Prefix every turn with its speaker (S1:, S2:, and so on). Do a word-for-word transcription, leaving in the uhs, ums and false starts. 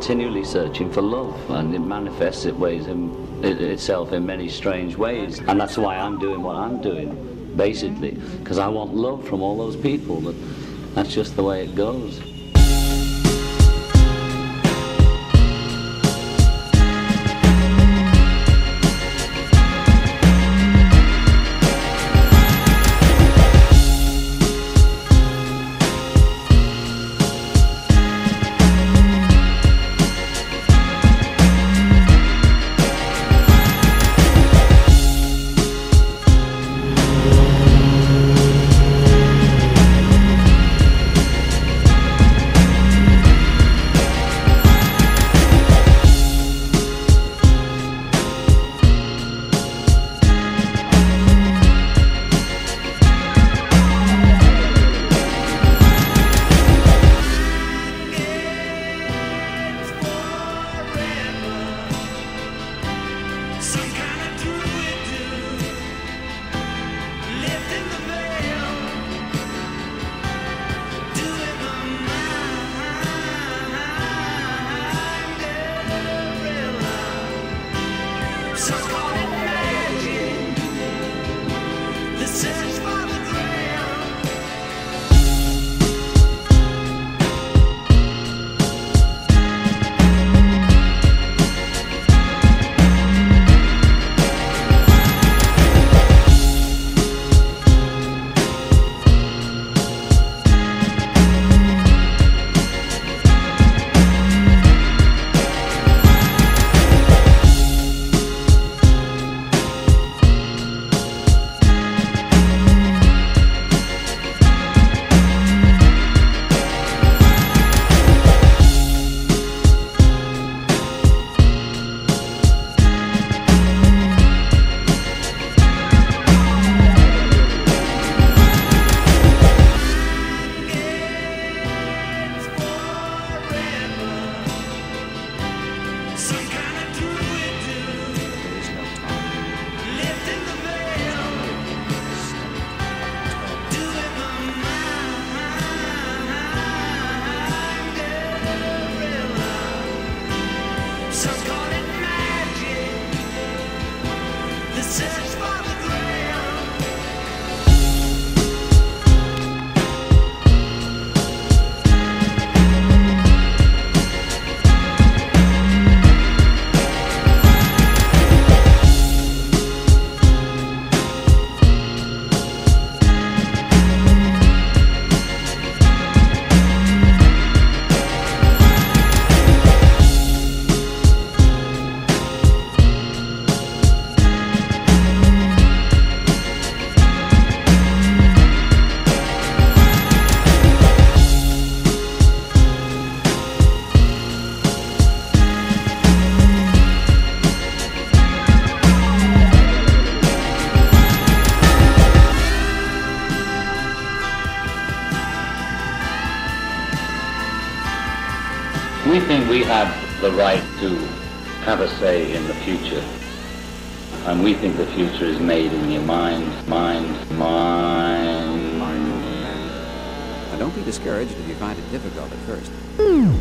S1: continually searching for love, and it manifests it ways in, it, itself in many strange ways. And that's why I'm doing what I'm doing, basically, because I want love from all those people, but that's just the way it goes.
S2: We think we have the right to have a say in the future. And we think the future is made in your mind, mind, mind.
S3: Now don't be discouraged if you find it difficult at first.